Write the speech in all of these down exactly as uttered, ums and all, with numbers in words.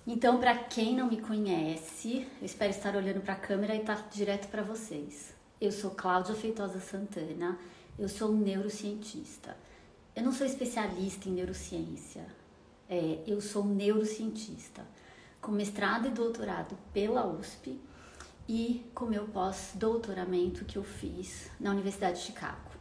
Então, para quem não me conhece, eu espero estar olhando para a câmera e estar direto para vocês. Eu sou Cláudia Feitosa Santana, eu sou neurocientista. Eu não sou especialista em neurociência, é, eu sou neurocientista, com mestrado e doutorado pela U S P e com meu pós-doutoramento que eu fiz na Universidade de Chicago.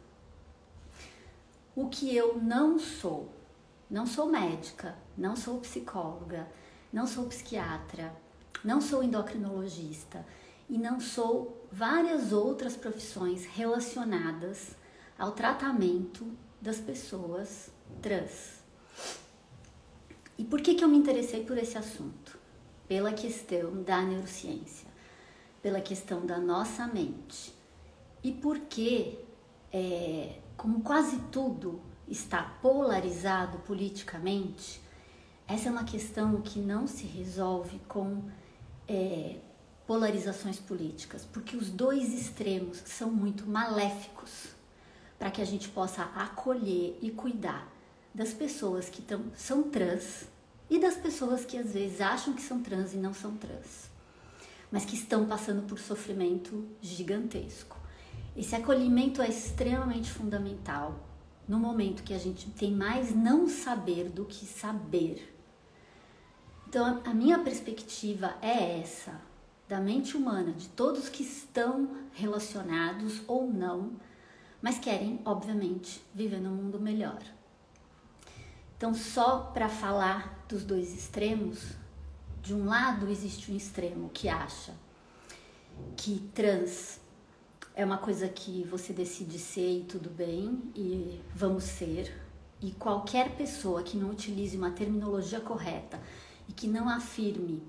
O que eu não sou, não sou médica, não sou psicóloga, não sou psiquiatra, não sou endocrinologista e não sou várias outras profissões relacionadas ao tratamento das pessoas trans. E por que que eu me interessei por esse assunto? Pela questão da neurociência, pela questão da nossa mente e porque, é, como quase tudo está polarizado politicamente, essa é uma questão que não se resolve com é, polarizações políticas, porque os dois extremos são muito maléficos para que a gente possa acolher e cuidar das pessoas que tão, são trans e das pessoas que às vezes acham que são trans e não são trans, mas que estão passando por sofrimento gigantesco. Esse acolhimento é extremamente fundamental no momento que a gente tem mais não saber do que saber. Então, a minha perspectiva é essa, da mente humana, de todos que estão relacionados ou não, mas querem, obviamente, viver num mundo melhor. Então, só para falar dos dois extremos, de um lado existe um extremo que acha que trans é uma coisa que você decide ser e tudo bem, e vamos ser, e qualquer pessoa que não utilize uma terminologia correta e que não afirme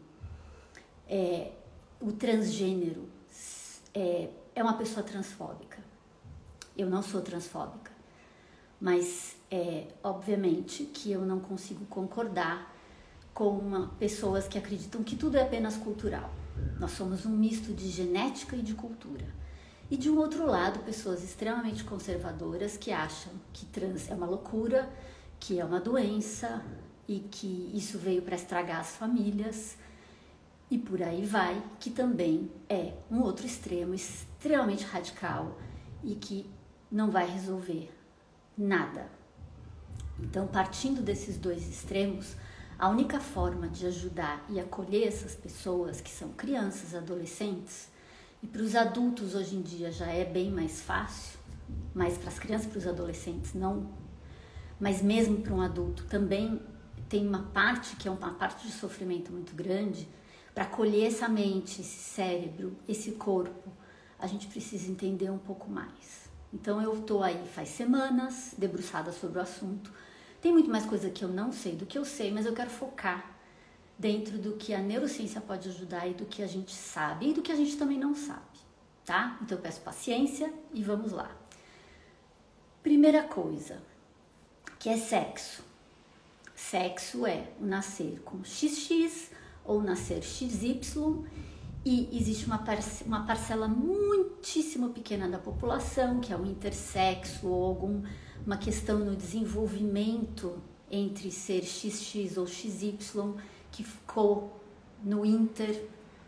é, o transgênero é, é uma pessoa transfóbica. Eu não sou transfóbica, mas é obviamente que eu não consigo concordar com uma, pessoas que acreditam que tudo é apenas cultural. Nós somos um misto de genética e de cultura. E de um outro lado, pessoas extremamente conservadoras que acham que trans é uma loucura, que é uma doença e que isso veio para estragar as famílias e por aí vai, que também é um outro extremo extremamente radical e que não vai resolver nada. Então, partindo desses dois extremos, a única forma de ajudar e acolher essas pessoas que são crianças, adolescentes, e para os adultos hoje em dia já é bem mais fácil, mas para as crianças e para os adolescentes não, mas mesmo para um adulto também tem uma parte que é uma parte de sofrimento muito grande. Para acolher essa mente, esse cérebro, esse corpo, a gente precisa entender um pouco mais. Então eu estou aí faz semanas debruçada sobre o assunto. Tem muito mais coisa que eu não sei do que eu sei, mas eu quero focar dentro do que a neurociência pode ajudar e do que a gente sabe e do que a gente também não sabe, tá? Então eu peço paciência e vamos lá. Primeira coisa, que é sexo. Sexo é o nascer com xis xis ou nascer xis ípsilon e existe uma, parce uma parcela muitíssimo pequena da população que é o intersexo ou alguma questão no desenvolvimento entre ser xis xis ou xis ípsilon que ficou no inter,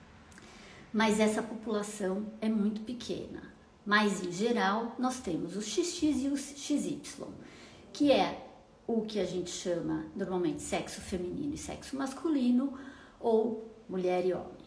mas essa população é muito pequena. Mas em geral nós temos o xis xis e o xis ípsilon, que é o que a gente chama normalmente sexo feminino e sexo masculino, ou mulher e homem.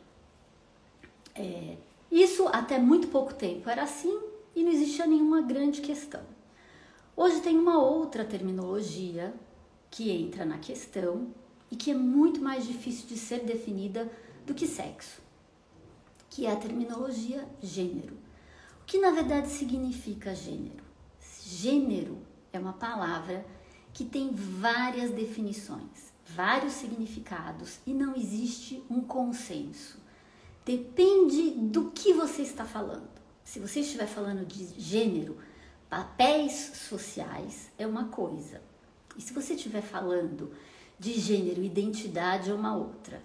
É, isso até muito pouco tempo era assim e não existia nenhuma grande questão. Hoje tem uma outra terminologia que entra na questão e que é muito mais difícil de ser definida do que sexo, que é a terminologia gênero. O que na verdade significa gênero? Gênero é uma palavra que tem várias definições, vários significados e não existe um consenso. Depende do que você está falando. Se você estiver falando de gênero, papéis sociais é uma coisa. E se você estiver falando de gênero, identidade é uma outra.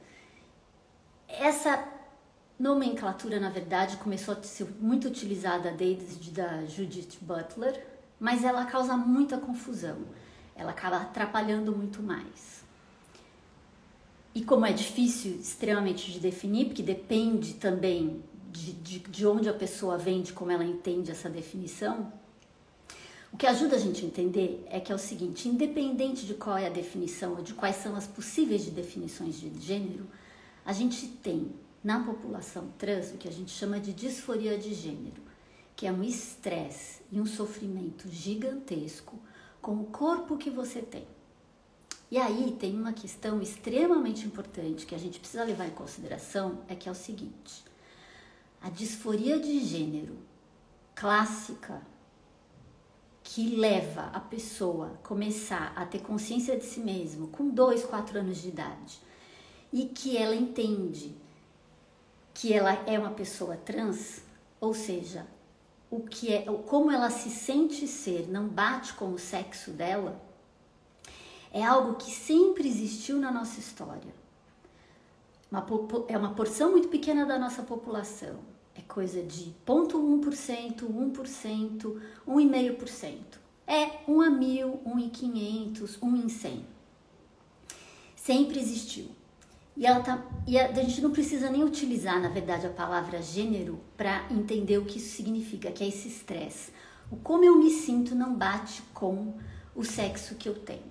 Essa nomenclatura, na verdade, começou a ser muito utilizada desde da Judith Butler, mas ela causa muita confusão. Ela acaba atrapalhando muito mais. E como é difícil, extremamente de definir, porque depende também de, de, de onde a pessoa vem, de como ela entende essa definição, o que ajuda a gente a entender é que é o seguinte: independente de qual é a definição ou de quais são as possíveis de definições de gênero, a gente tem na população trans o que a gente chama de disforia de gênero, que é um estresse e um sofrimento gigantesco com o corpo que você tem. E aí tem uma questão extremamente importante que a gente precisa levar em consideração, é que é o seguinte: a disforia de gênero clássica, que leva a pessoa a começar a ter consciência de si mesmo com dois, quatro anos de idade, e que ela entende que ela é uma pessoa trans, ou seja, o que é, como ela se sente ser não bate com o sexo dela, é algo que sempre existiu na nossa história. Uma, é uma porção muito pequena da nossa população. É coisa de zero vírgula um por cento, um por cento, um vírgula cinco por cento. É um a mil, um em quinhentos, um em cem. Sempre existiu. E, ela tá, e a, a gente não precisa nem utilizar, na verdade, a palavra gênero para entender o que isso significa, que é esse estresse. O como eu me sinto não bate com o sexo que eu tenho.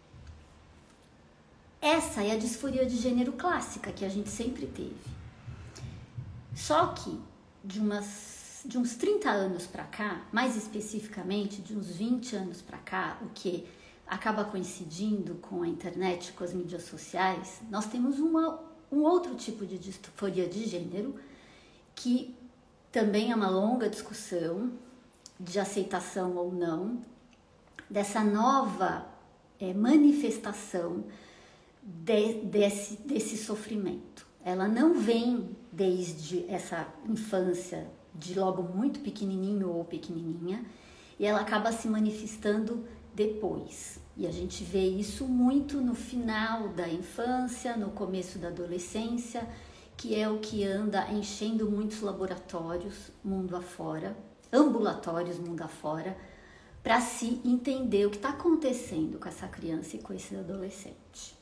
Essa é a disforia de gênero clássica que a gente sempre teve. Só que de, umas, de uns trinta anos para cá, mais especificamente de uns vinte anos para cá, o que acaba coincidindo com a internet, com as mídias sociais, nós temos uma, um outro tipo de disforia de gênero que também é uma longa discussão de aceitação ou não dessa nova é, manifestação De, desse, desse sofrimento. Ela não vem desde essa infância, de logo muito pequenininho ou pequenininha, e ela acaba se manifestando depois. E a gente vê isso muito no final da infância, no começo da adolescência, que é o que anda enchendo muitos laboratórios mundo afora, ambulatórios mundo afora, para se entender o que está acontecendo com essa criança e com esse adolescente.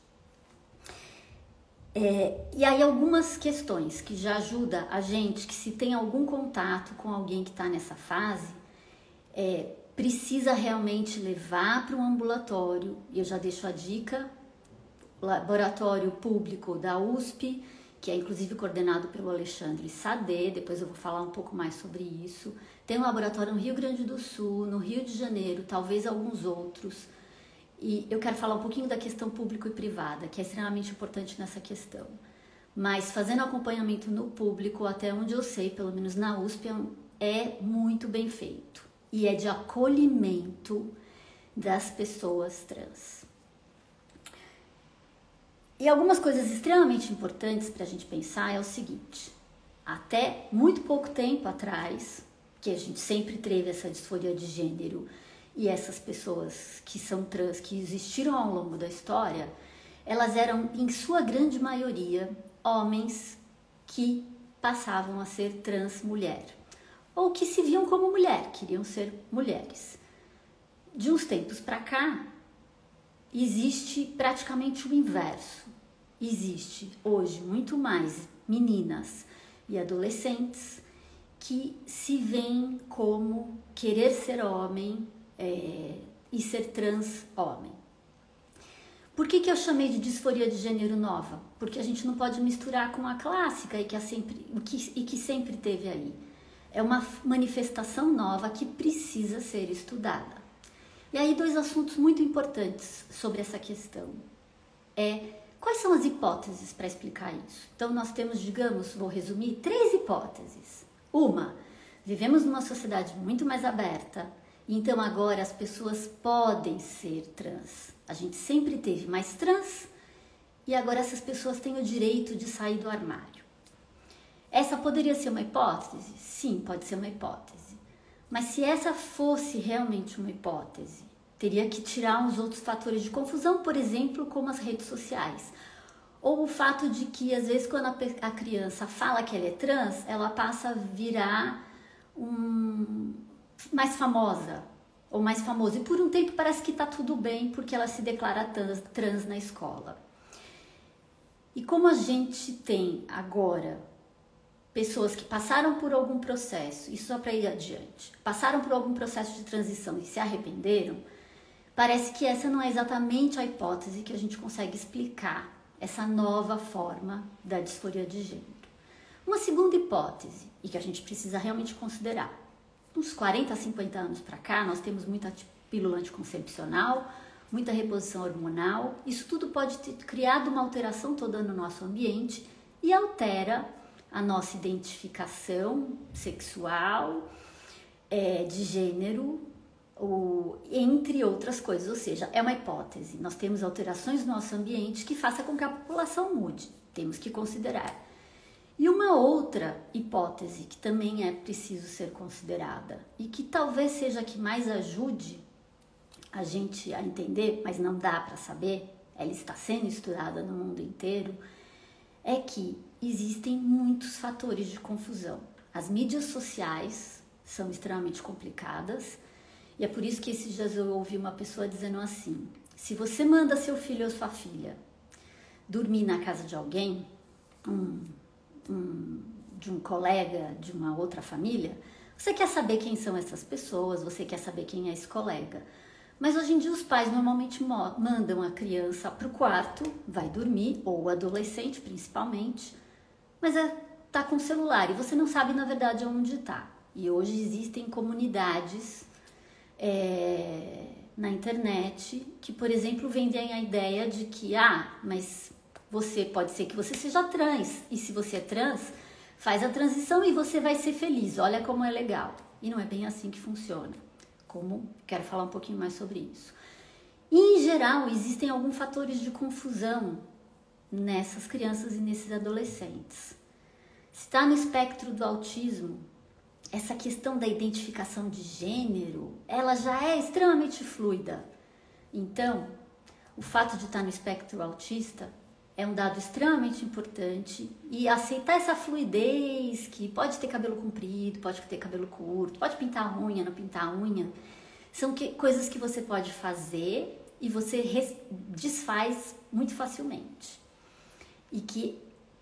É, e aí algumas questões que já ajudam a gente, que se tem algum contato com alguém que está nessa fase, é, precisa realmente levar para um ambulatório. E eu já deixo a dica: laboratório público da U S P, que é inclusive coordenado pelo Alexandre Sade, depois eu vou falar um pouco mais sobre isso. Tem um laboratório no Rio Grande do Sul, no Rio de Janeiro, talvez alguns outros. E eu quero falar um pouquinho da questão público e privada, que é extremamente importante nessa questão. Mas fazendo acompanhamento no público, até onde eu sei, pelo menos na U S P, é muito bem feito. E é de acolhimento das pessoas trans. E algumas coisas extremamente importantes para a gente pensar é o seguinte: até muito pouco tempo atrás, que a gente sempre teve essa disforia de gênero, e essas pessoas que são trans, que existiram ao longo da história, elas eram, em sua grande maioria, homens que passavam a ser trans mulher, ou que se viam como mulher, queriam ser mulheres. De uns tempos para cá, existe praticamente o inverso. Existe hoje muito mais meninas e adolescentes que se veem como querer ser homem, É, e ser trans homem. Por que que eu chamei de disforia de gênero nova? Porque a gente não pode misturar com a clássica e que, sempre, que, e que sempre teve aí. É uma manifestação nova que precisa ser estudada. E aí dois assuntos muito importantes sobre essa questão. É, quais são as hipóteses para explicar isso? Então nós temos, digamos, vou resumir, três hipóteses. Uma, vivemos numa sociedade muito mais aberta, então agora as pessoas podem ser trans. A gente sempre teve mais trans e agora essas pessoas têm o direito de sair do armário. Essa poderia ser uma hipótese? Sim, pode ser uma hipótese. Mas se essa fosse realmente uma hipótese, teria que tirar uns outros fatores de confusão, por exemplo, como as redes sociais. Ou o fato de que, às vezes, quando a criança fala que ela é trans, ela passa a virar um... mais famosa ou mais famoso, e por um tempo parece que tá tudo bem porque ela se declara trans, trans na escola. E como a gente tem agora pessoas que passaram por algum processo, isso só para ir adiante, passaram por algum processo de transição e se arrependeram, parece que essa não é exatamente a hipótese que a gente consegue explicar essa nova forma da disforia de gênero. Uma segunda hipótese, e que a gente precisa realmente considerar, uns quarenta a cinquenta anos para cá, nós temos muita pílula anticoncepcional, muita reposição hormonal, isso tudo pode ter criado uma alteração toda no nosso ambiente e altera a nossa identificação sexual, é, de gênero, ou, entre outras coisas, ou seja, é uma hipótese. Nós temos alterações no nosso ambiente que façam com que a população mude, temos que considerar. E uma outra hipótese que também é preciso ser considerada e que talvez seja a que mais ajude a gente a entender, mas não dá para saber, ela está sendo estudada no mundo inteiro, é que existem muitos fatores de confusão. As mídias sociais são extremamente complicadas e é por isso que esses dias eu ouvi uma pessoa dizendo assim: se você manda seu filho ou sua filha dormir na casa de alguém, um, um, de um colega, de uma outra família, você quer saber quem são essas pessoas, você quer saber quem é esse colega. Mas hoje em dia os pais normalmente mandam a criança para o quarto, vai dormir, ou o adolescente principalmente, mas está com o celular e você não sabe na verdade onde está. E hoje existem comunidades é, na internet que, por exemplo, vendem a ideia de que, ah, mas você pode ser que você seja trans, e se você é trans, faz a transição e você vai ser feliz, olha como é legal. E não é bem assim que funciona. Como quero falar um pouquinho mais sobre isso. E, em geral, existem alguns fatores de confusão nessas crianças e nesses adolescentes. Se está no espectro do autismo, essa questão da identificação de gênero, ela já é extremamente fluida. Então, o fato de estar no espectro autista é um dado extremamente importante e aceitar essa fluidez que pode ter cabelo comprido, pode ter cabelo curto, pode pintar a unha, não pintar a unha, são que, coisas que você pode fazer e você res, desfaz muito facilmente. E que,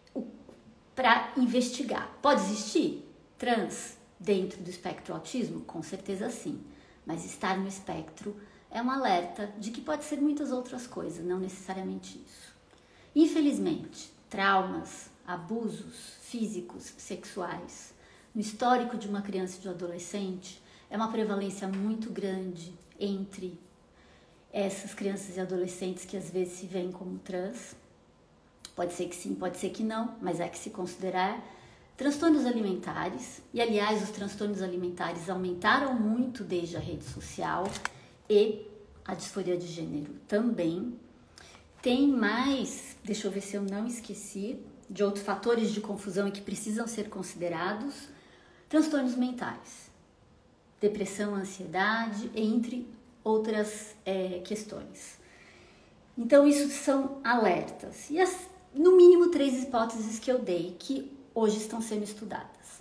para investigar, pode existir trans dentro do espectro autismo? Com certeza sim, mas estar no espectro é um alerta de que pode ser muitas outras coisas, não necessariamente isso. Infelizmente, traumas, abusos físicos, sexuais, no histórico de uma criança e de um adolescente, é uma prevalência muito grande entre essas crianças e adolescentes que às vezes se veem como trans. Pode ser que sim, pode ser que não, mas é que se considerar. Transtornos alimentares, e aliás os transtornos alimentares aumentaram muito desde a rede social, e a disforia de gênero também. Tem mais, deixa eu ver se eu não esqueci, de outros fatores de confusão e que precisam ser considerados, transtornos mentais, depressão, ansiedade, entre outras é, questões. Então, isso são alertas. E as, no mínimo, três hipóteses que eu dei, que hoje estão sendo estudadas.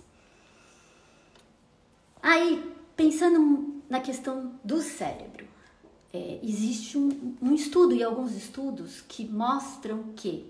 Aí, pensando na questão do cérebro, É, existe um, um estudo e alguns estudos que mostram que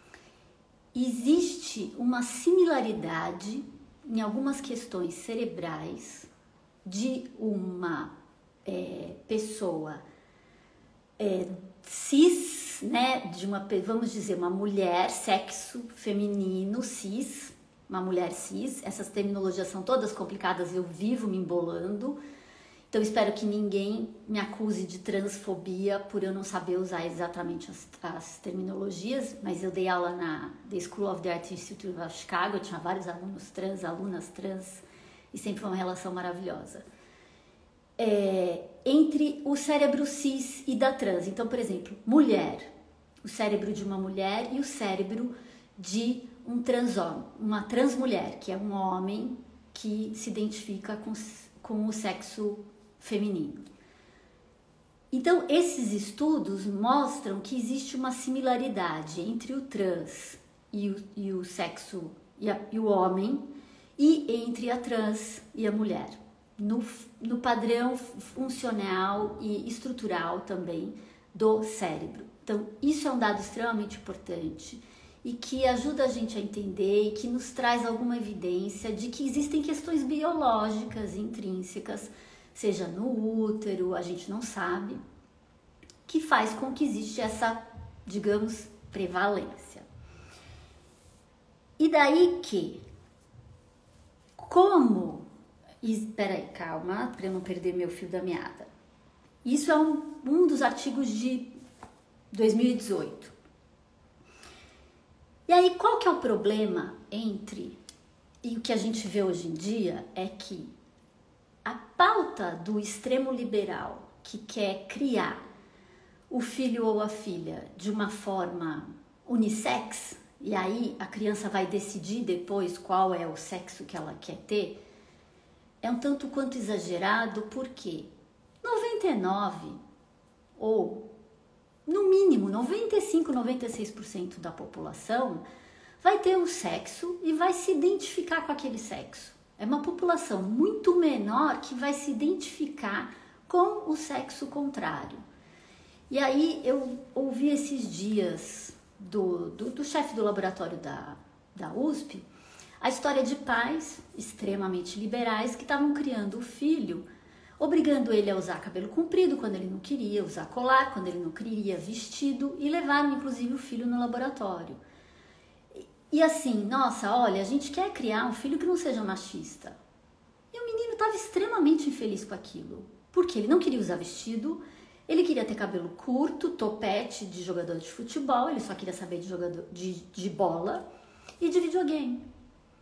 existe uma similaridade em algumas questões cerebrais de uma é, pessoa é, cis, né, de uma, vamos dizer, uma mulher, sexo feminino, cis, uma mulher cis. Essas terminologias são todas complicadas, eu vivo me embolando. Então, espero que ninguém me acuse de transfobia por eu não saber usar exatamente as, as terminologias, mas eu dei aula na The School of the Art Institute of Chicago, eu tinha vários alunos trans, alunas trans, e sempre foi uma relação maravilhosa. É, entre o cérebro cis e da trans, então, por exemplo, mulher, o cérebro de uma mulher e o cérebro de um transhomem, uma transmulher, que é um homem que se identifica com, com o sexo feminino. Então, esses estudos mostram que existe uma similaridade entre o trans e o, e o sexo e, a, e o homem, e entre a trans e a mulher, no, no padrão funcional e estrutural também do cérebro. Então, isso é um dado extremamente importante e que ajuda a gente a entender e que nos traz alguma evidência de que existem questões biológicas intrínsecas, seja no útero, a gente não sabe, que faz com que existe essa, digamos, prevalência. E daí que, como... Espera aí, calma, para eu não perder meu fio da meada. Isso é um, um dos artigos de dois mil e dezoito. E aí, qual que é o problema entre... E o que a gente vê hoje em dia é que a pauta do extremo liberal, que quer criar o filho ou a filha de uma forma unissex, e aí a criança vai decidir depois qual é o sexo que ela quer ter, é um tanto quanto exagerado, porque noventa e nove ou no mínimo noventa e cinco, noventa e seis por cento da população vai ter um sexo e vai se identificar com aquele sexo. É uma população muito menor que vai se identificar com o sexo contrário. E aí eu ouvi esses dias do, do, do chefe do laboratório da, da U S P a história de pais extremamente liberais que estavam criando o filho, obrigando ele a usar cabelo comprido quando ele não queria, usar colar quando ele não queria, vestido, e levaram inclusive o filho no laboratório. E, e assim, nossa, olha, a gente quer criar um filho que não seja machista. E o menino estava extremamente infeliz com aquilo, porque ele não queria usar vestido, ele queria ter cabelo curto, topete de jogador de futebol, ele só queria saber de, jogador, de, de bola e de videogame.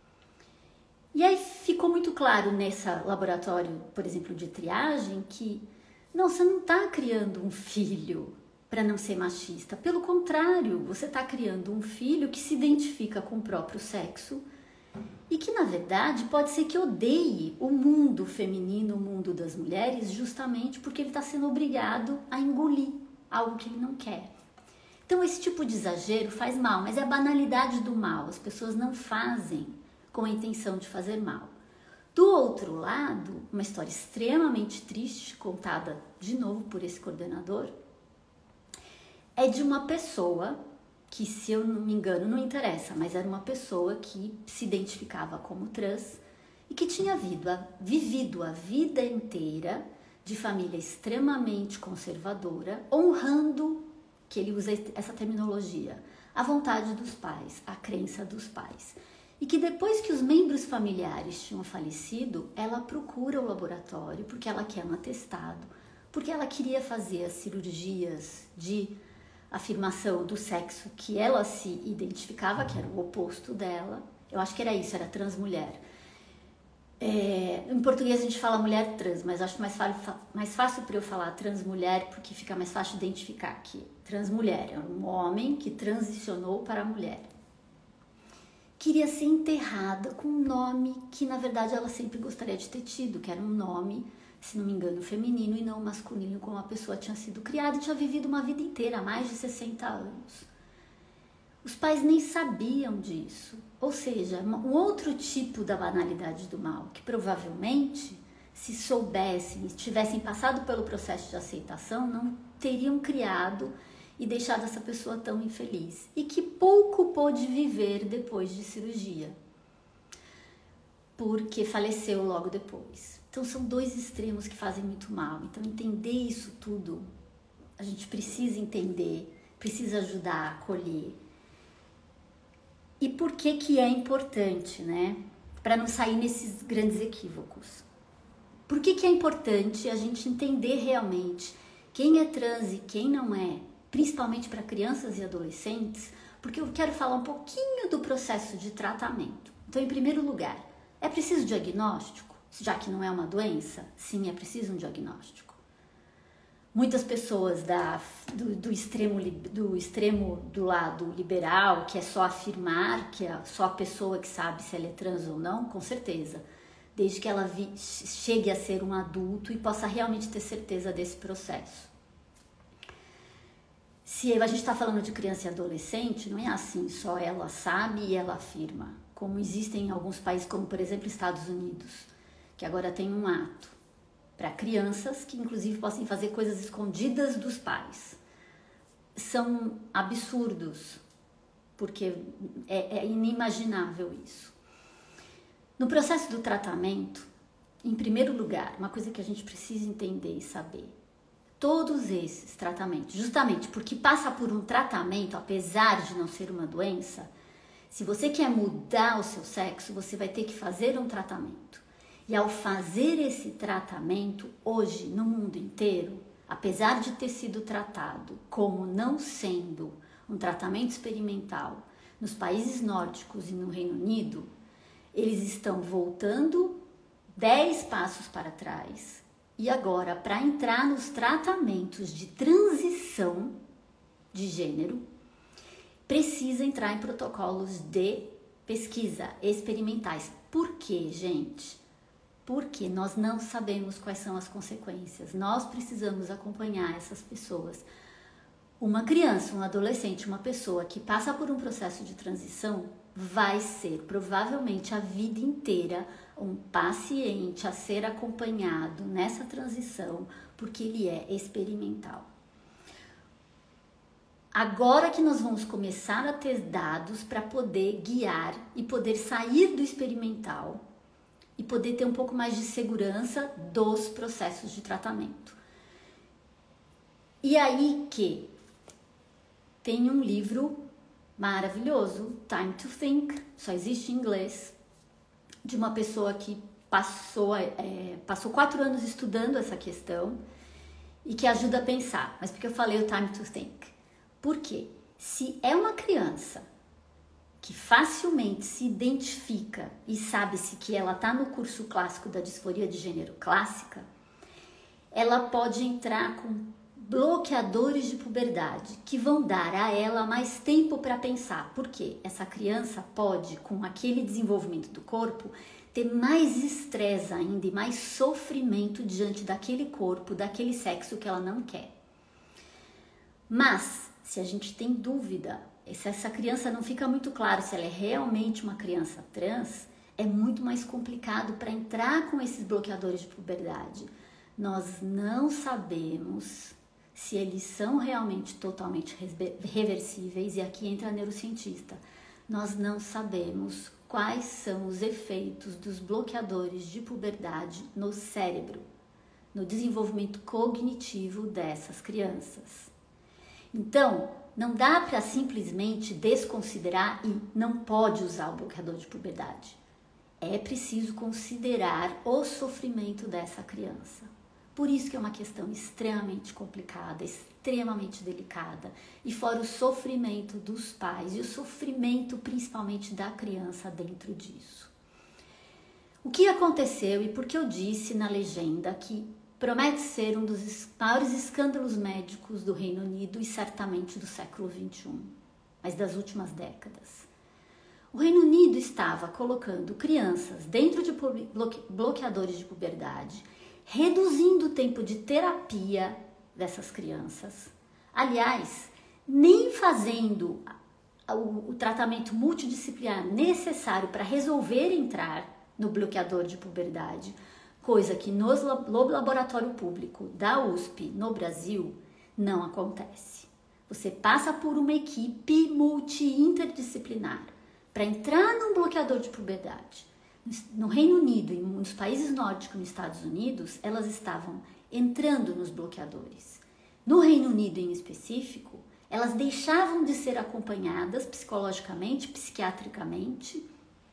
E aí ficou muito claro nesse laboratório, por exemplo, de triagem, que não, você não está criando um filho para não ser machista. Pelo contrário, você está criando um filho que se identifica com o próprio sexo e que, na verdade, pode ser que odeie o mundo feminino, o mundo das mulheres, justamente porque ele está sendo obrigado a engolir algo que ele não quer. Então, esse tipo de exagero faz mal, mas é a banalidade do mal. As pessoas não fazem com a intenção de fazer mal. Do outro lado, uma história extremamente triste, contada de novo por esse coordenador, é de uma pessoa que, se eu não me engano, não interessa, mas era uma pessoa que se identificava como trans e que tinha vivido a, vivido a vida inteira de família extremamente conservadora, honrando, que ele usa essa terminologia, a vontade dos pais, a crença dos pais. E que depois que os membros familiares tinham falecido, ela procura o laboratório porque ela quer um atestado, porque ela queria fazer as cirurgias de afirmação do sexo que ela se identificava, que era o oposto dela. Eu acho que era isso, era transmulher. É, em português a gente fala mulher trans, mas acho mais, mais fácil para eu falar transmulher porque fica mais fácil identificar aqui. Transmulher é um homem que transicionou para a mulher. Queria ser enterrada com um nome que, na verdade, ela sempre gostaria de ter tido, que era um nome, se não me engano, feminino e não masculino, como a pessoa tinha sido criada e tinha vivido uma vida inteira, há mais de sessenta anos. Os pais nem sabiam disso, ou seja, um outro tipo da banalidade do mal, que provavelmente, se soubessem e tivessem passado pelo processo de aceitação, não teriam criado e deixado essa pessoa tão infeliz, e que pouco pôde viver depois de cirurgia, porque faleceu logo depois. Então são dois extremos que fazem muito mal. Então entender isso tudo, a gente precisa entender, precisa ajudar a acolher. E por que que é importante, né? Para não sair nesses grandes equívocos. Por que que é importante a gente entender realmente quem é trans e quem não é, principalmente para crianças e adolescentes, porque eu quero falar um pouquinho do processo de tratamento. Então, em primeiro lugar, é preciso diagnóstico? Já que não é uma doença? Sim, é preciso um diagnóstico. Muitas pessoas da, do, do, extremo, do extremo do lado liberal, que é só afirmar, que é só a pessoa que sabe se ela é trans ou não, com certeza, desde que ela vi, chegue a ser um adulto e possa realmente ter certeza desse processo. Se a gente está falando de criança e adolescente, não é assim, só ela sabe e ela afirma, como existem em alguns países, como por exemplo Estados Unidos, que agora tem um ato para crianças que inclusive possam fazer coisas escondidas dos pais. São absurdos porque é, é inimaginável isso. No processo do tratamento, em primeiro lugar, uma coisa que a gente precisa entender e saber, todos esses tratamentos, justamente porque passa por um tratamento, apesar de não ser uma doença, se você quer mudar o seu sexo, você vai ter que fazer um tratamento. E ao fazer esse tratamento, hoje, no mundo inteiro, apesar de ter sido tratado como não sendo um tratamento experimental nos países nórdicos e no Reino Unido, eles estão voltando dez passos para trás. E agora, para entrar nos tratamentos de transição de gênero, precisa entrar em protocolos de pesquisa experimentais. Por quê, gente? Porque nós não sabemos quais são as consequências. Nós precisamos acompanhar essas pessoas. Uma criança, um adolescente, uma pessoa que passa por um processo de transição vai ser provavelmente a vida inteira um paciente a ser acompanhado nessa transição, porque ele é experimental. Agora que nós vamos começar a ter dados para poder guiar e poder sair do experimental e poder ter um pouco mais de segurança dos processos de tratamento. E aí que tem um livro maravilhoso, Time to Think, só existe em inglês, de uma pessoa que passou, é, passou quatro anos estudando essa questão e que ajuda a pensar. Mas por que eu falei o Time to Think? Porque se é uma criança que facilmente se identifica e sabe-se que ela está no curso clássico da disforia de gênero clássica, ela pode entrar com bloqueadores de puberdade que vão dar a ela mais tempo para pensar, porque essa criança pode, com aquele desenvolvimento do corpo, ter mais estresse ainda e mais sofrimento diante daquele corpo, daquele sexo que ela não quer. Mas, se a gente tem dúvida, se essa criança não fica muito claro se ela é realmente uma criança trans, é muito mais complicado para entrar com esses bloqueadores de puberdade. Nós não sabemos se eles são realmente totalmente reversíveis, e aqui entra a neurocientista. Nós não sabemos quais são os efeitos dos bloqueadores de puberdade no cérebro, no desenvolvimento cognitivo dessas crianças. Então, não dá para simplesmente desconsiderar e não pode usar o bloqueador de puberdade. É preciso considerar o sofrimento dessa criança. Por isso que é uma questão extremamente complicada, extremamente delicada. E fora o sofrimento dos pais e o sofrimento principalmente da criança dentro disso. O que aconteceu e por que eu disse na legenda que promete ser um dos maiores escândalos médicos do Reino Unido e certamente do século vinte e um, mas das últimas décadas. O Reino Unido estava colocando crianças dentro de bloqueadores de puberdade, reduzindo o tempo de terapia dessas crianças. Aliás, nem fazendo o, o tratamento multidisciplinar necessário para resolver entrar no bloqueador de puberdade, coisa que no laboratório público da U S P no Brasil não acontece. Você passa por uma equipe multi-interdisciplinar para entrar num bloqueador de puberdade. No Reino Unido e nos países nórdicos, nos Estados Unidos, elas estavam entrando nos bloqueadores. No Reino Unido em específico, elas deixavam de ser acompanhadas psicologicamente, psiquiatricamente.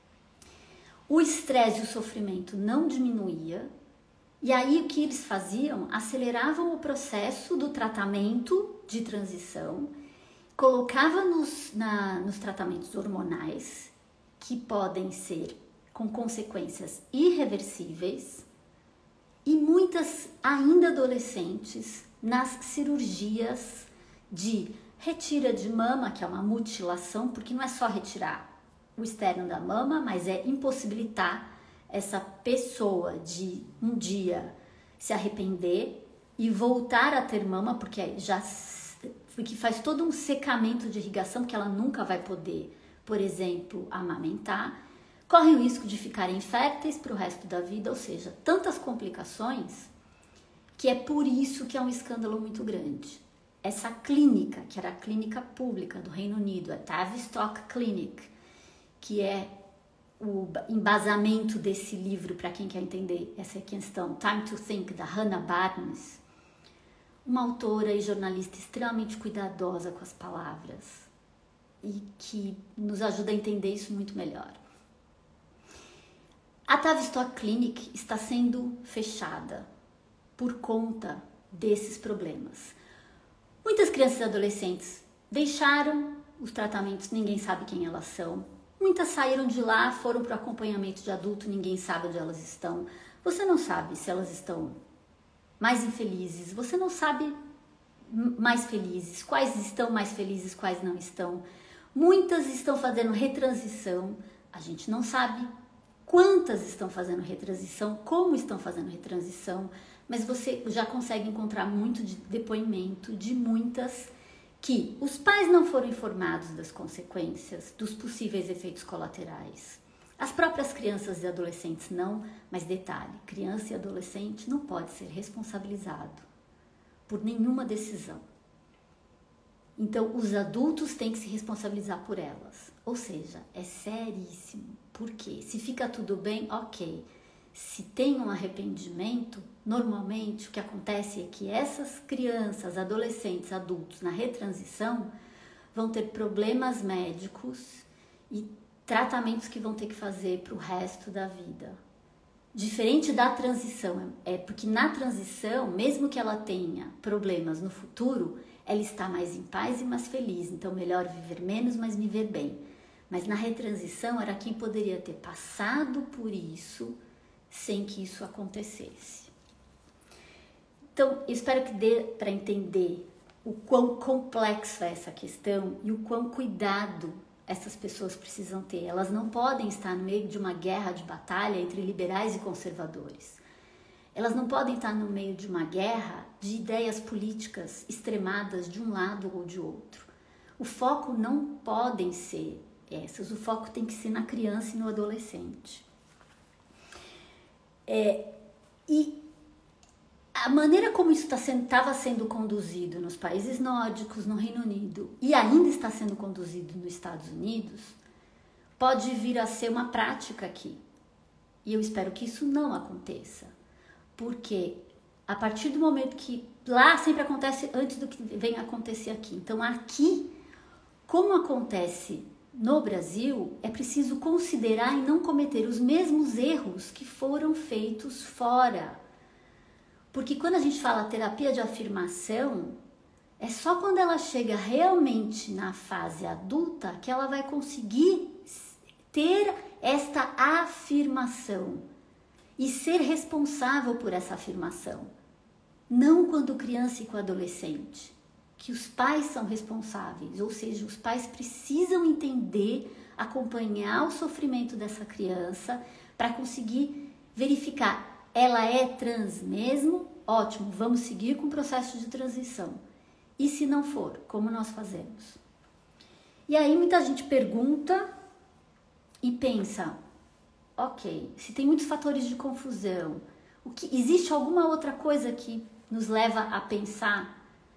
O estresse e o sofrimento não diminuía. E aí o que eles faziam? Aceleravam o processo do tratamento de transição, colocava nos, na, nos tratamentos hormonais, que podem ser com consequências irreversíveis, e muitas ainda adolescentes nas cirurgias de retira de mama, que é uma mutilação, porque não é só retirar o externo da mama, mas é impossibilitar essa pessoa de um dia se arrepender e voltar a ter mama, porque já porque faz todo um secamento de irrigação que ela nunca vai poder, por exemplo, amamentar. Correm o risco de ficarem inférteis para o resto da vida, ou seja, tantas complicações, que é por isso que é um escândalo muito grande. essa clínica, que era a clínica pública do Reino Unido, a Tavistock Clinic, que é o embasamento desse livro, para quem quer entender essa questão, Time to Think, da Hannah Barnes, uma autora e jornalista extremamente cuidadosa com as palavras e que nos ajuda a entender isso muito melhor. A Tavistock Clinic está sendo fechada por conta desses problemas. Muitas crianças e adolescentes deixaram os tratamentos, ninguém sabe quem elas são. Muitas saíram de lá, foram para o acompanhamento de adulto, ninguém sabe onde elas estão. Você não sabe se elas estão mais infelizes, você não sabe mais felizes, quais estão mais felizes, quais não estão. Muitas estão fazendo retransição, a gente não sabe quantas estão fazendo retransição, como estão fazendo retransição, mas você já consegue encontrar muito de depoimento de muitas que os pais não foram informados das consequências, dos possíveis efeitos colaterais. As próprias crianças e adolescentes não, mas detalhe, criança e adolescente não pode ser responsabilizado por nenhuma decisão. Então, os adultos têm que se responsabilizar por elas. Ou seja, é seríssimo. Por quê? Se fica tudo bem, ok. Se tem um arrependimento, normalmente o que acontece é que essas crianças, adolescentes, adultos na retransição vão ter problemas médicos e tratamentos que vão ter que fazer para o resto da vida. Diferente da transição, é porque na transição, mesmo que ela tenha problemas no futuro, ela está mais em paz e mais feliz, então melhor viver menos, mas viver bem. Mas na retransição era quem poderia ter passado por isso sem que isso acontecesse. Então, eu espero que dê para entender o quão complexa é essa questão e o quão cuidado essas pessoas precisam ter. Elas não podem estar no meio de uma guerra de batalha entre liberais e conservadores. Elas não podem estar no meio de uma guerra de ideias políticas extremadas de um lado ou de outro. O foco não podem ser essas, o foco tem que ser na criança e no adolescente. É, e a maneira como isso estava sendo, estava sendo conduzido nos países nórdicos, no Reino Unido, e ainda está sendo conduzido nos Estados Unidos, pode vir a ser uma prática aqui. E eu espero que isso não aconteça. Porque a partir do momento que lá sempre acontece antes do que vem acontecer aqui. Então aqui, como acontece no Brasil, é preciso considerar e não cometer os mesmos erros que foram feitos fora. Porque quando a gente fala terapia de afirmação, é só quando ela chega realmente na fase adulta que ela vai conseguir ter esta afirmação e ser responsável por essa afirmação. Não quando criança e com adolescente, que os pais são responsáveis, ou seja, os pais precisam entender, acompanhar o sofrimento dessa criança para conseguir verificar, ela é trans mesmo? Ótimo, vamos seguir com o processo de transição. E se não for, como nós fazemos? E aí muita gente pergunta e pensa, ok, se tem muitos fatores de confusão, o que, existe alguma outra coisa que nos leva a pensar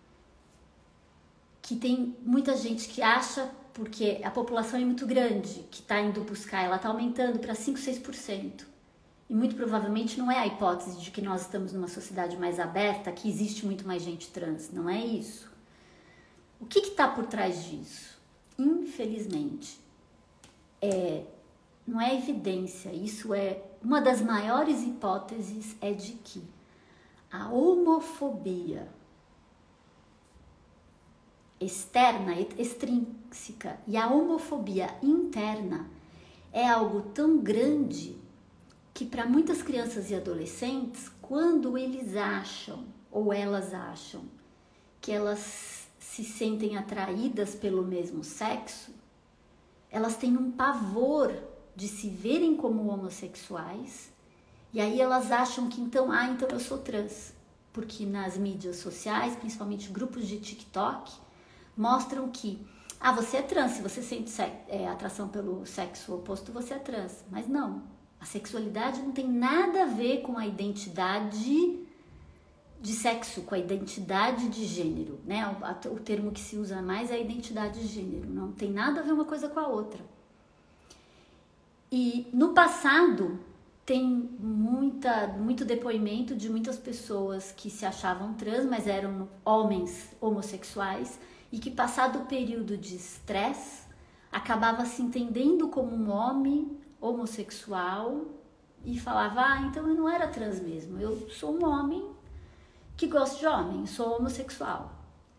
que tem muita gente que acha, porque a população é muito grande, que está indo buscar, ela está aumentando para cinco, seis por cento. E muito provavelmente não é a hipótese de que nós estamos numa sociedade mais aberta, que existe muito mais gente trans, não é isso. O que está por trás disso? Infelizmente, é, não é evidência, isso é uma das maiores hipóteses, é de que a homofobia externa, extrínseca, e a homofobia interna é algo tão grande que para muitas crianças e adolescentes, quando eles acham ou elas acham que elas se sentem atraídas pelo mesmo sexo, elas têm um pavor de se verem como homossexuais, e aí elas acham que então, ah, então eu sou trans, porque nas mídias sociais, principalmente grupos de TikTok, mostram que, ah, você é trans, se você sente é, atração pelo sexo oposto, você é trans, mas não. A sexualidade não tem nada a ver com a identidade de sexo, com a identidade de gênero, né? O, o termo que se usa mais é a identidade de gênero, não tem nada a ver uma coisa com a outra. E no passado tem muita, muito depoimento de muitas pessoas que se achavam trans, mas eram homens homossexuais e que, passado o período de estresse, acabava se entendendo como um homem homossexual e falava, ah, então eu não era trans mesmo, eu sou um homem que gosta de homem, sou homossexual.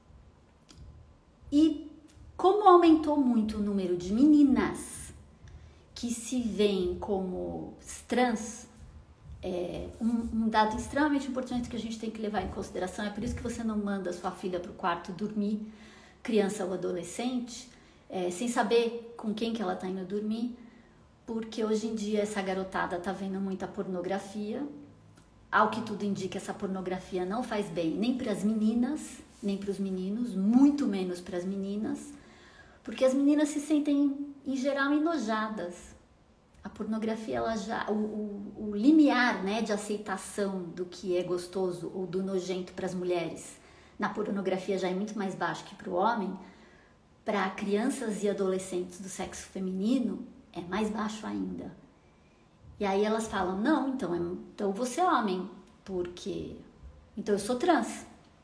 E como aumentou muito o número de meninas que se veem como trans, é um, um dado extremamente importante que a gente tem que levar em consideração. É por isso que você não manda sua filha para o quarto dormir, criança ou adolescente, é, sem saber com quem que ela está indo dormir, porque hoje em dia essa garotada está vendo muita pornografia. Ao que tudo indica, essa pornografia não faz bem nem para as meninas, nem para os meninos, muito menos para as meninas, porque as meninas se sentem, em geral, enojadas. A pornografia, ela já, o, o, o limiar, né, de aceitação do que é gostoso ou do nojento para as mulheres na pornografia já é muito mais baixo que para o homem. Para crianças e adolescentes do sexo feminino é mais baixo ainda. E aí elas falam, não, então, é, então você é homem, porque então eu sou trans.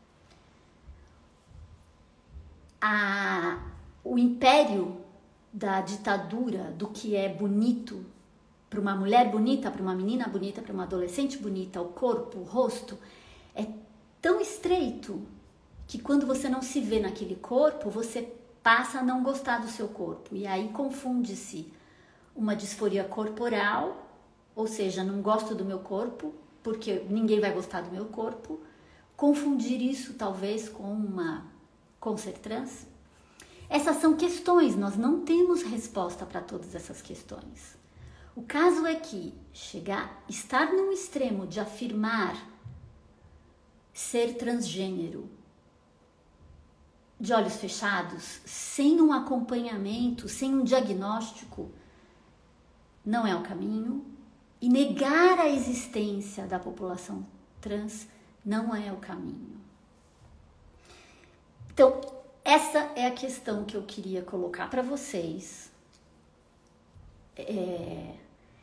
A O império da ditadura do que é bonito para uma mulher bonita, para uma menina bonita, para uma adolescente bonita, o corpo, o rosto, é tão estreito que quando você não se vê naquele corpo, você passa a não gostar do seu corpo. E aí confunde-se uma disforia corporal, ou seja, não gosto do meu corpo, porque ninguém vai gostar do meu corpo. Confundir isso talvez com uma com ser trans. Essas são questões, nós não temos resposta para todas essas questões. O caso é que chegar, estar num extremo de afirmar ser transgênero de olhos fechados, sem um acompanhamento, sem um diagnóstico, não é o caminho. E negar a existência da população trans não é o caminho. Então, essa é a questão que eu queria colocar para vocês. É...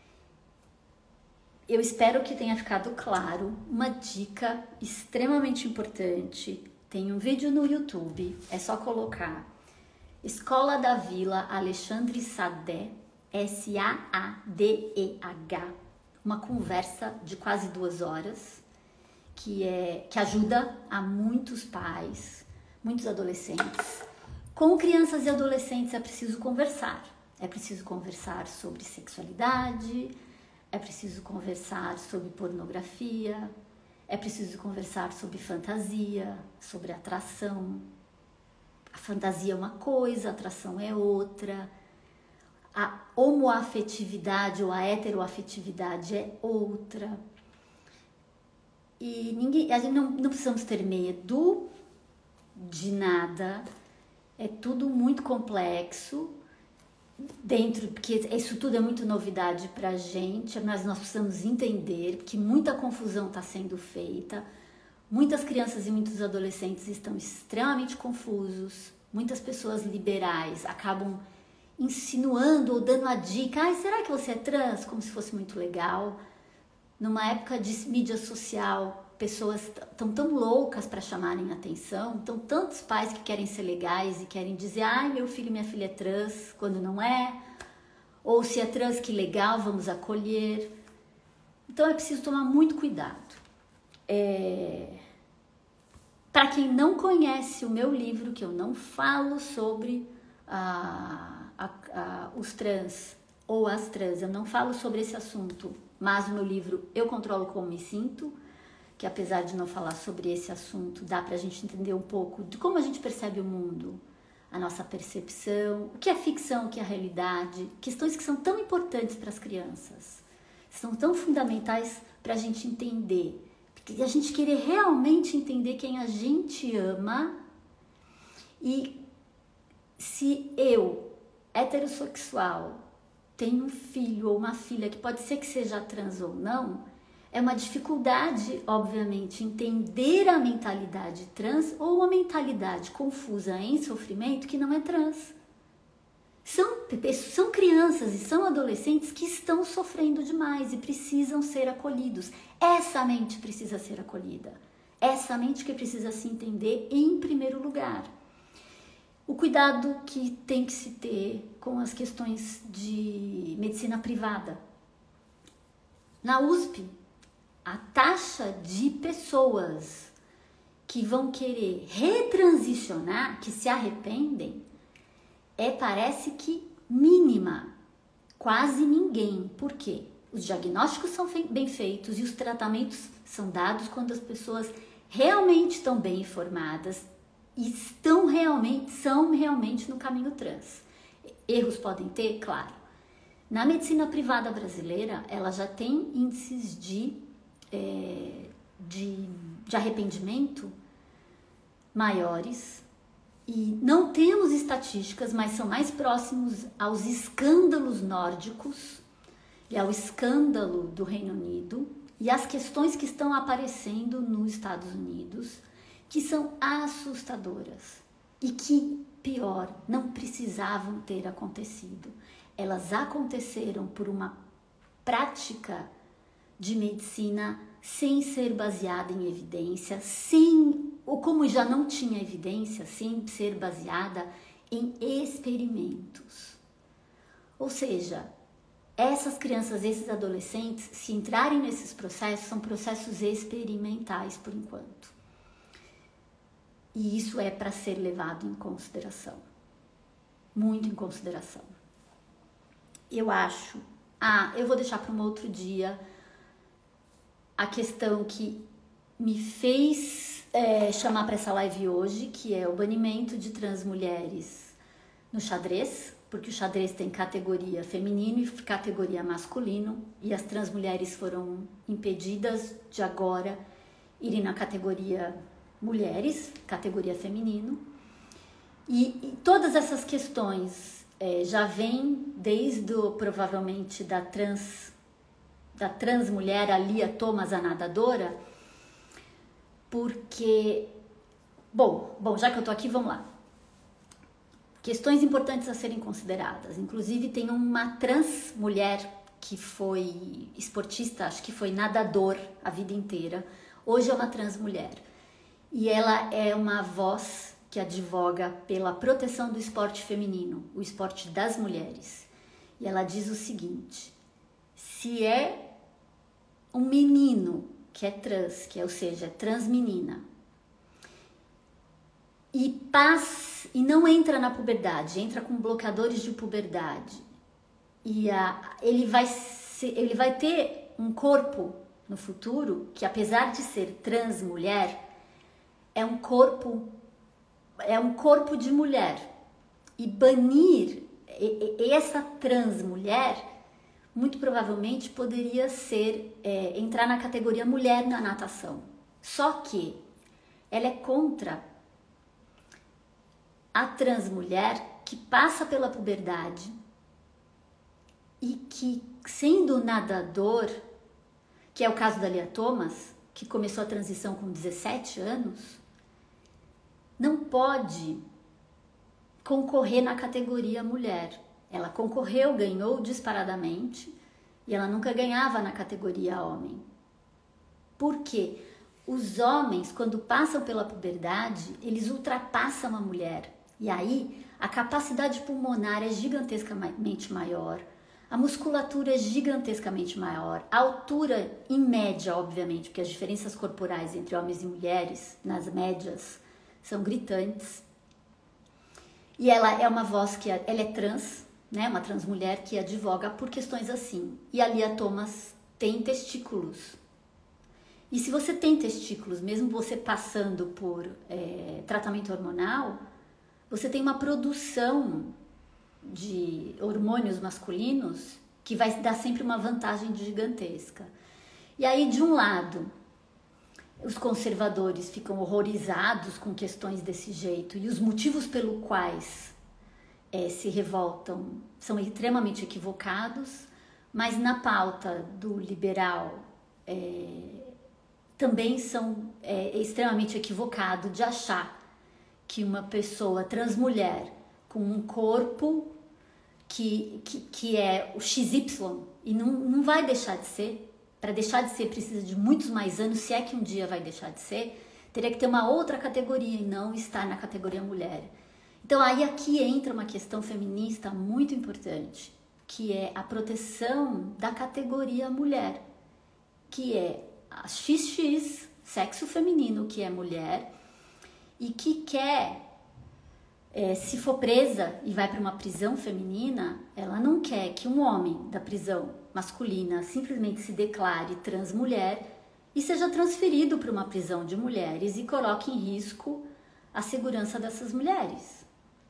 Eu espero que tenha ficado claro. Uma dica extremamente importante. Tem um vídeo no YouTube, é só colocar Escola da Vila Alexandre Sadeh, S A A D E H, uma conversa de quase duas horas, que, é, que ajuda a muitos pais, muitos adolescentes. Com crianças e adolescentes é preciso conversar. É preciso conversar sobre sexualidade, é preciso conversar sobre pornografia, é preciso conversar sobre fantasia, sobre atração. A fantasia é uma coisa, a atração é outra. A homoafetividade ou a heteroafetividade é outra. E ninguém, a gente não, não precisamos ter medo de nada. É tudo muito complexo. Dentro, porque isso tudo é muito novidade pra gente, mas nós precisamos entender que muita confusão está sendo feita. Muitas crianças e muitos adolescentes estão extremamente confusos. Muitas pessoas liberais acabam insinuando ou dando a dica, ah, será que você é trans? Como se fosse muito legal. Numa época de mídia social, pessoas estão tão loucas para chamarem atenção, estão tantos pais que querem ser legais e querem dizer, ai, meu filho e minha filha é trans, quando não é, ou se é trans, que legal, vamos acolher. Então é preciso tomar muito cuidado. É... Para quem não conhece o meu livro, que eu não falo sobre a, a, a, os trans ou as trans, eu não falo sobre esse assunto, mas no livro Eu Controlo Como Me Sinto, que apesar de não falar sobre esse assunto, dá pra gente entender um pouco de como a gente percebe o mundo, a nossa percepção, o que é ficção, o que é realidade, questões que são tão importantes para as crianças, são tão fundamentais para a gente entender, e a gente querer realmente entender quem a gente ama. E se eu, heterossexual, tenho um filho ou uma filha que pode ser que seja trans ou não, É uma dificuldade, obviamente, entender a mentalidade trans ou uma mentalidade confusa em sofrimento que não é trans. São, são crianças e são adolescentes que estão sofrendo demais e precisam ser acolhidos. Essa mente precisa ser acolhida. Essa mente que precisa se entender em primeiro lugar. O cuidado que tem que se ter com as questões de medicina privada. Na U S P, a taxa de pessoas que vão querer retransicionar, que se arrependem, é, parece que mínima, quase ninguém. Por quê? Os diagnósticos são bem feitos e os tratamentos são dados quando as pessoas realmente estão bem informadas e estão realmente, são realmente no caminho trans. Erros podem ter? Claro. Na medicina privada brasileira, ela já tem índices de, é, de, de arrependimento maiores. E não temos estatísticas, mas são mais próximos aos escândalos nórdicos e ao escândalo do Reino Unido e as questões que estão aparecendo nos Estados Unidos, que são assustadoras e que, pior, não precisavam ter acontecido. Elas aconteceram por uma prática de medicina sem ser baseada em evidência, sem, ou como já não tinha evidência, sem ser baseada em experimentos. Ou seja, essas crianças, esses adolescentes, se entrarem nesses processos, são processos experimentais por enquanto. E isso é para ser levado em consideração, muito em consideração. Eu acho, ah, eu vou deixar para um outro dia a questão que me fez é, chamar para essa live hoje, que é o banimento de trans mulheres no xadrez, porque o xadrez tem categoria feminino e categoria masculino, e as trans mulheres foram impedidas de agora irem na categoria mulheres, categoria feminino, e, e todas essas questões é, já vêm desde, o, provavelmente, da trans da trans mulher, a Lia Thomas, a nadadora, porque, bom, bom, já que eu tô aqui, vamos lá. Questões importantes a serem consideradas. Inclusive, tem uma trans mulher que foi esportista, acho que foi nadador a vida inteira. Hoje é uma trans mulher. E ela é uma voz que advoga pela proteção do esporte feminino, o esporte das mulheres. E ela diz o seguinte: se é um menino que é trans, que é, ou seja, é trans menina, e passa, e não entra na puberdade, entra com bloqueadores de puberdade, e a, ele, vai ser, ele vai ter um corpo no futuro que, apesar de ser trans mulher, é um corpo, é um corpo de mulher. E banir essa trans mulher muito provavelmente poderia ser, é, entrar na categoria mulher na natação. Só que ela é contra a trans mulher que passa pela puberdade e que, sendo nadador, que é o caso da Lia Thomas, que começou a transição com dezessete anos, não pode concorrer na categoria mulher. Ela concorreu, ganhou disparadamente, e ela nunca ganhava na categoria homem. Por quê? Os homens, quando passam pela puberdade, eles ultrapassam a mulher. E aí, a capacidade pulmonar é gigantescamente maior, a musculatura é gigantescamente maior, a altura, em média, obviamente, porque as diferenças corporais entre homens e mulheres, nas médias, são gritantes. E ela é uma voz que, ela é trans, né, uma trans mulher que advoga por questões assim. E a Lia Thomas tem testículos. E se você tem testículos, mesmo você passando por é, tratamento hormonal, você tem uma produção de hormônios masculinos que vai dar sempre uma vantagem gigantesca. E aí, de um lado, os conservadores ficam horrorizados com questões desse jeito, e os motivos pelo quais é, se revoltam são extremamente equivocados, mas na pauta do liberal é, também são é, extremamente equivocados de achar que uma pessoa transmulher com um corpo que, que, que é o X Y e não, não vai deixar de ser. Para deixar de ser precisa de muitos mais anos, se é que um dia vai deixar de ser, teria que ter uma outra categoria e não estar na categoria mulher. Então aí aqui entra uma questão feminista muito importante, que é a proteção da categoria mulher, que é a X X, sexo feminino, que é mulher, e que quer, é, se for presa e vai para uma prisão feminina, ela não quer que um homem da prisão masculina simplesmente se declare transmulher e seja transferido para uma prisão de mulheres e coloque em risco a segurança dessas mulheres.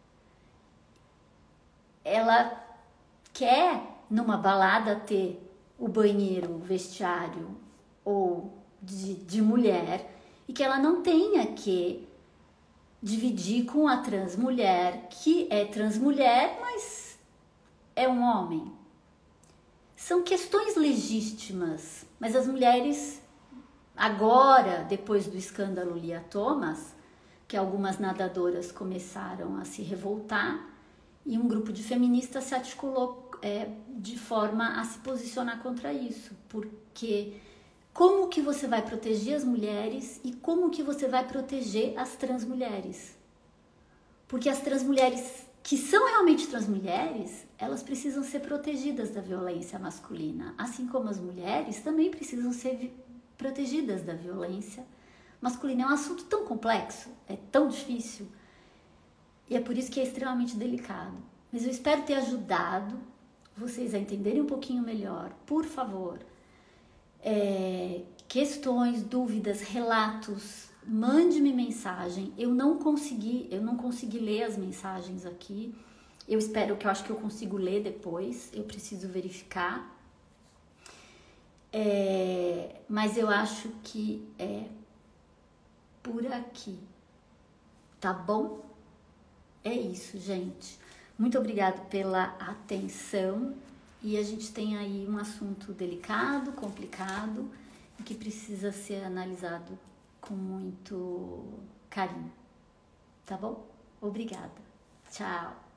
Ela quer, numa balada, ter o banheiro, o vestiário ou de, de mulher e que ela não tenha que dividir com a transmulher, que é transmulher, mas é um homem. São questões legítimas, mas as mulheres, agora, depois do escândalo Lia Thomas, que algumas nadadoras começaram a se revoltar e um grupo de feministas se articulou é, de forma a se posicionar contra isso, porque como que você vai proteger as mulheres e como que você vai proteger as transmulheres? Porque as transmulheres que são realmente transmulheres, elas precisam ser protegidas da violência masculina, assim como as mulheres também precisam ser protegidas da violência masculina. É um assunto tão complexo, é tão difícil, e é por isso que é extremamente delicado. Mas eu espero ter ajudado vocês a entenderem um pouquinho melhor. Por favor, é, questões, dúvidas, relatos, mande-me mensagem. Eu não consegui, eu não consegui ler as mensagens aqui. Eu espero que eu acho que eu consigo ler depois. Eu preciso verificar. É, mas eu acho que é por aqui. Tá bom? É isso, gente. Muito obrigada pela atenção. E a gente tem aí um assunto delicado, complicado, e que precisa ser analisado com muito carinho. Tá bom? Obrigada. Tchau.